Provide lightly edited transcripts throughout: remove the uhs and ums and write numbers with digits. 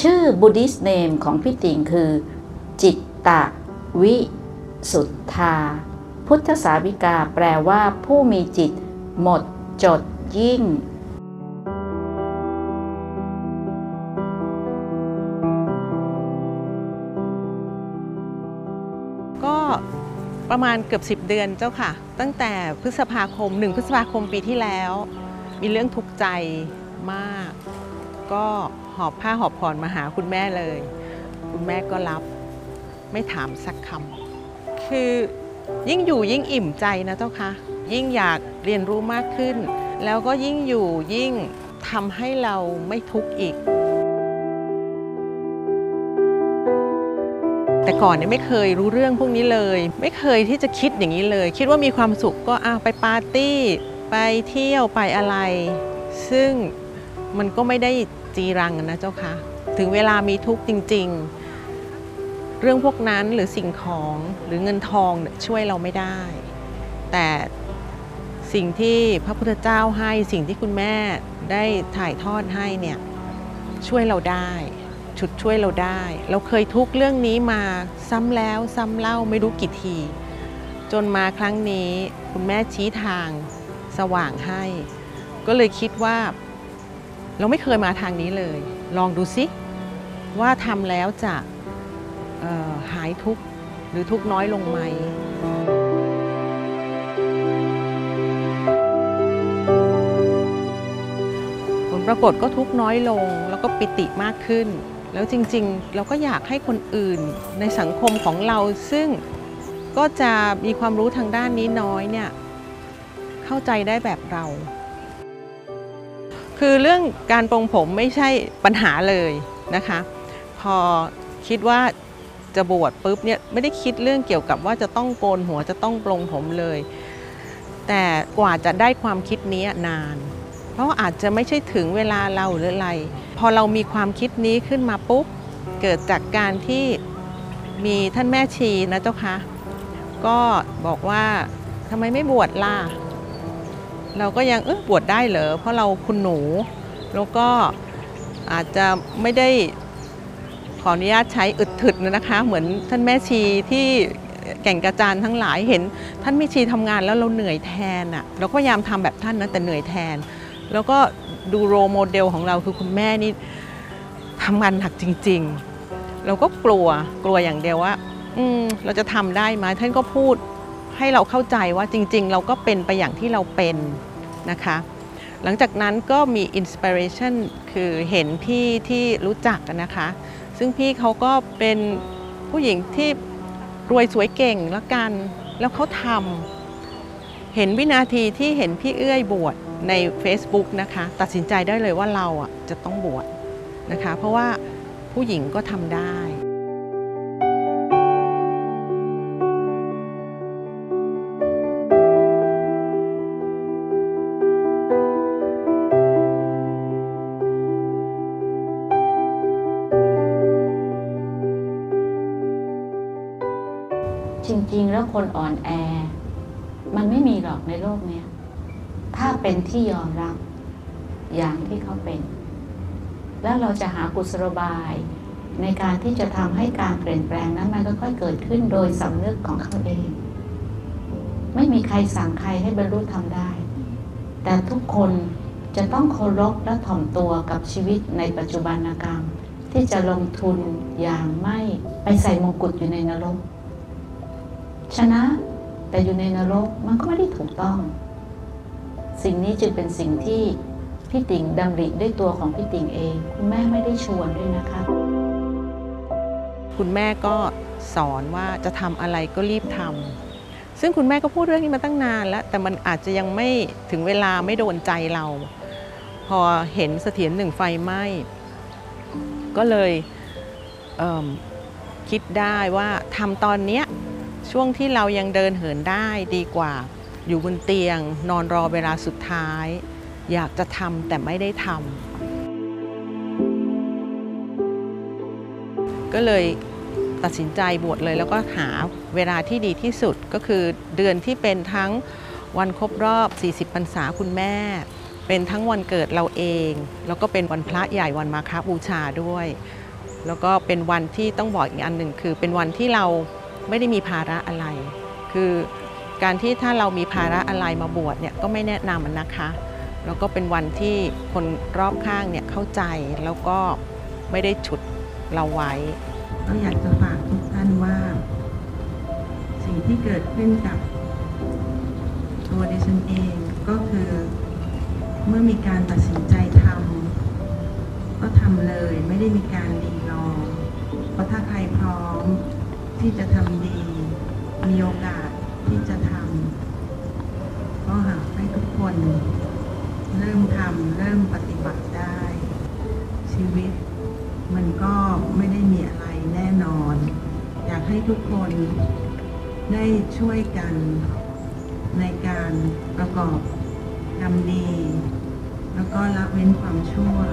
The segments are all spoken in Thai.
ชื่อ Buddhist name ของพี่ติ่งคือจิตตวิสุทธาพุทธสาวิกาแปลว่าผู้มีจิตหมดจดยิ่งก็ประมาณเกือบ10 เดือนเจ้าค่ะตั้งแต่1 พฤษภาคมปีที่แล้วมีเรื่องทุกข์ใจมากก็หอบผ้าหอบผ่อนมาหาคุณแม่เลยคุณแม่ก็รับไม่ถามสักคำคือยิ่งอยู่ยิ่งอิ่มใจนะเจ้าค่ะยิ่งอยากเรียนรู้มากขึ้นแล้วก็ยิ่งอยู่ยิ่งทำให้เราไม่ทุกข์อีกแต่ก่อนเนี่ยไม่เคยรู้เรื่องพวกนี้เลยไม่เคยที่จะคิดอย่างนี้เลยคิดว่ามีความสุขก็ไปปาร์ตี้ไปเที่ยวไปอะไรซึ่งมันก็ไม่ได้จีรังนะเจ้าค่ะถึงเวลามีทุกข์จริงๆเรื่องพวกนั้นหรือสิ่งของหรือเงินทองช่วยเราไม่ได้แต่สิ่งที่พระพุทธเจ้าให้สิ่งที่คุณแม่ได้ถ่ายทอดให้เนี่ยช่วยเราได้ฉุดช่วยเราได้เราเคยทุกข์เรื่องนี้มาซ้ำแล้วซ้ำเล่าไม่รู้กี่ทีจนมาครั้งนี้คุณแม่ชี้ทางสว่างให้ก็เลยคิดว่าเราไม่เคยมาทางนี้เลยลองดูสิว่าทำแล้วจะหายทุกข์หรือทุกข์น้อยลงไหมผลปรากฏก็ทุกข์น้อยลงแล้วก็ปิติมากขึ้นแล้วจริงๆเราก็อยากให้คนอื่นในสังคมของเราซึ่งก็จะมีความรู้ทางด้านนี้น้อยเนี่ยเข้าใจได้แบบเราคือเรื่องการปรงผมไม่ใช่ปัญหาเลยนะคะพอคิดว่าจะบวชปุ๊บเนี่ยไม่ได้คิดเรื่องเกี่ยวกับว่าจะต้องโกนหัวจะต้องปรงผมเลยแต่กว่าจะได้ความคิดนี้นานเพราะอาจจะไม่ใช่ถึงเวลาเราหรืออะไรพอเรามีความคิดนี้ขึ้นมาปุ๊บเกิดจากการที่มีท่านแม่ชีนะเจ้าคะก็บอกว่าทำไมไม่บวชล่ะเราก็ยังบวชได้เหรอเพราะเราคุณหนูแล้วก็อาจจะไม่ได้ขออนุญาตใช้อึดถึดนะคะเหมือนท่านแม่ชีที่แก่งกระจานทั้งหลายเห็นท่านแม่ชีทำงานแล้วเราเหนื่อยแทนเราก็พยายามทำแบบท่านนะแต่เหนื่อยแทนแล้วก็ดูโรโมเดลของเราคือคุณแม่นี่ทำงานหนักจริงๆเราก็กลัวอย่างเดียวว่าเราจะทำได้ไหมท่านก็พูดให้เราเข้าใจว่าจริงๆเราก็เป็นไปอย่างที่เราเป็นนะคะหลังจากนั้นก็มีอินสปิเรชันคือเห็นพี่ที่รู้จักนะคะซึ่งพี่เขาก็เป็นผู้หญิงที่รวยสวยเก่งละกันแล้วเขาทำเห็นวินาทีที่เห็นพี่เอื้อยบวชใน Facebook นะคะตัดสินใจได้เลยว่าเราจะต้องบวชนะคะเพราะว่าผู้หญิงก็ทำได้จริงๆแล้วคนอ่อนแอมันไม่มีหรอกในโลกนี้ถ้าเป็นที่ยอมรับอย่างที่เขาเป็นแล้วเราจะหากุศโลบายในการที่จะทำให้การเปลี่ยนแปลงนั้นมันค่อยๆเกิดขึ้นโดยสำนึกของเขาเองไม่มีใครสั่งใครให้บรรลุธรรมได้แต่ทุกคนจะต้องเคารพและถ่อมตัวกับชีวิตในปัจจุบันกรรมที่จะลงทุนอย่างไม่ไปใส่มงกุฎอยู่ในนรกชนะแต่อยู่ในนรกมันก็ไม่ได้ถูกต้องสิ่งนี้จึงเป็นสิ่งที่พี่ติ่งดำริด้วยตัวของพี่ติ่งเองคุณแม่ไม่ได้ชวนด้วยนะคะคุณแม่ก็สอนว่าจะทำอะไรก็รีบทำซึ่งคุณแม่ก็พูดเรื่องนี้มาตั้งนานแล้วแต่มันอาจจะยังไม่ถึงเวลาไม่โดนใจเราพอเห็นเสถียรหนึ่งไฟไหม้ก็เลยคิดได้ว่าทำตอนเนี้ยช่วงที่เรายังเดินเหินได้ดีกว่าอยู่บนเตียงนอนรอเวลาสุดท้ายอยากจะทำแต่ไม่ได้ทำก็เลยตัดสินใจบวชเลยแล้วก็หาเวลาที่ดีที่สุดก็คือเดือนที่เป็นทั้งวันครบรอบ40 พรรษาคุณแม่เป็นทั้งวันเกิดเราเองแล้วก็เป็นวันพระใหญ่วันมาฆบูชาด้วยแล้วก็เป็นวันที่ต้องบอกอีกอันหนึ่งคือเป็นวันที่เราไม่ได้มีภาระอะไร คือการที่ถ้าเรามีภาระอะไรมาบวชเนี่ยก็ไม่แนะนำนะคะแล้วก็เป็นวันที่คนรอบข้างเนี่ยเข้าใจแล้วก็ไม่ได้ฉุดเราไว้ก็อยากจะฝากทุกท่านว่าสิ่งที่เกิดขึ้นกับตัวดิฉันเองก็คือเมื่อมีการตัดสินใจทำก็ทำเลยไม่ได้มีการรีรอเพราะถ้าใครพร้อมที่จะทำดีมีโอกาสที่จะทำก็หากให้ทุกคนเริ่มทำเริ่มปฏิบัติได้ชีวิตมันก็ไม่ได้มีอะไรแน่นอนอยากให้ทุกคนได้ช่วยกันในการประกอบทำดีแล้วก็ละเว้นความชั่ว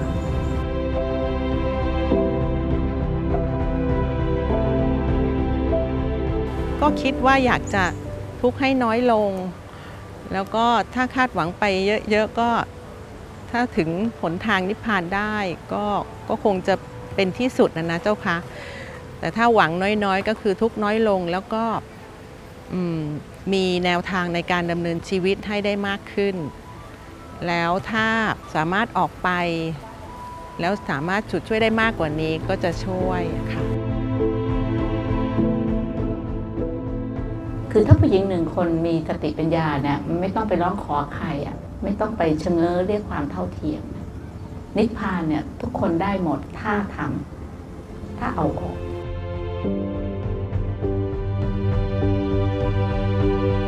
ก็คิดว่าอยากจะทุกข์ให้น้อยลงแล้วก็ถ้าคาดหวังไปเยอะๆก็ถ้าถึงหนทางนิพพานได้ก็คงจะเป็นที่สุดนะเจ้าค่ะแต่ถ้าหวังน้อยๆก็คือทุกข์น้อยลงแล้วก็มีแนวทางในการดำเนินชีวิตให้ได้มากขึ้นแล้วถ้าสามารถออกไปแล้วสามารถฉุดช่วยได้มากกว่านี้ก็จะช่วยค่ะคือถ้าผู้หญิงหนึ่งคนมีสติปัญญาเนี่ยไม่ต้องไปร้องขอใครอ่ะไม่ต้องไปชะเง้อเรียกความเท่าเทียมนิพพานเนี่ยทุกคนได้หมดถ้าทำถ้าเอาออก